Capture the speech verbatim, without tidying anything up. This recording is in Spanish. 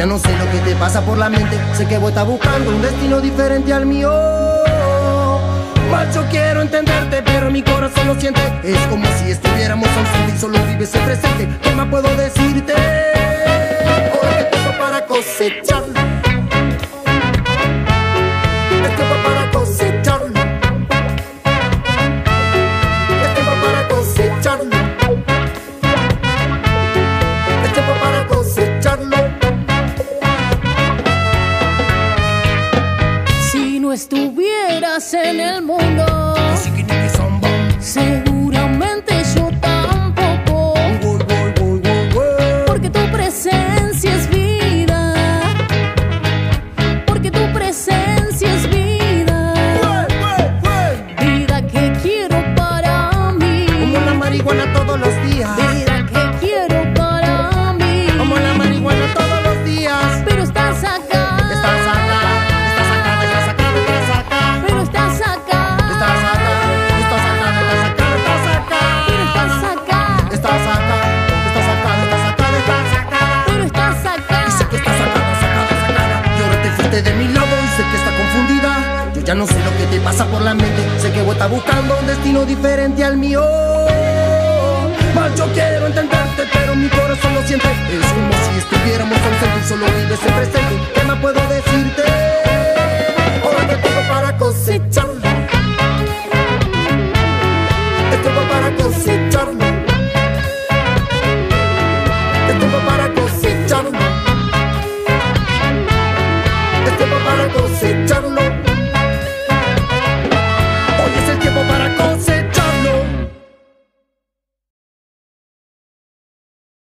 ya no sé lo que te pasa por la mente. Sé que vos estás buscando un destino diferente al mío. Macho, quiero entenderte, pero mi corazón lo siente. Es como si estuviéramos ausentes y solo vives el presente. ¿Qué más puedo decirte? Ahora es tiempo para cosechar. Es tiempo para cosecharlo. Es tiempo para cosecharlo. Es tiempo para cosecharlo. Si no estuvieras en el mundo, seguramente yo tampoco, porque tu presencia es vida, porque tu presencia es vida, vida que quiero para mí, como la marihuana todos los días, vida que quiero para mí, como la marihuana todos los días. pero estás acá, Estás acá, estás acá, estás acá, estás acá. pero estás acá, Estás acá, estás acá, estás acá, estás acá. pero estás acá, Estás acá, estás acá, estás acá, estás acá. pero estás acá. Y sé que estás sacada, sacada, sacada. Y ahora te fuiste de mi lado y sé que está confundida. Yo ya no sé lo que te pasa por la mente. Sé que vos estás buscando un destino diferente al mío. Mas yo quiero entender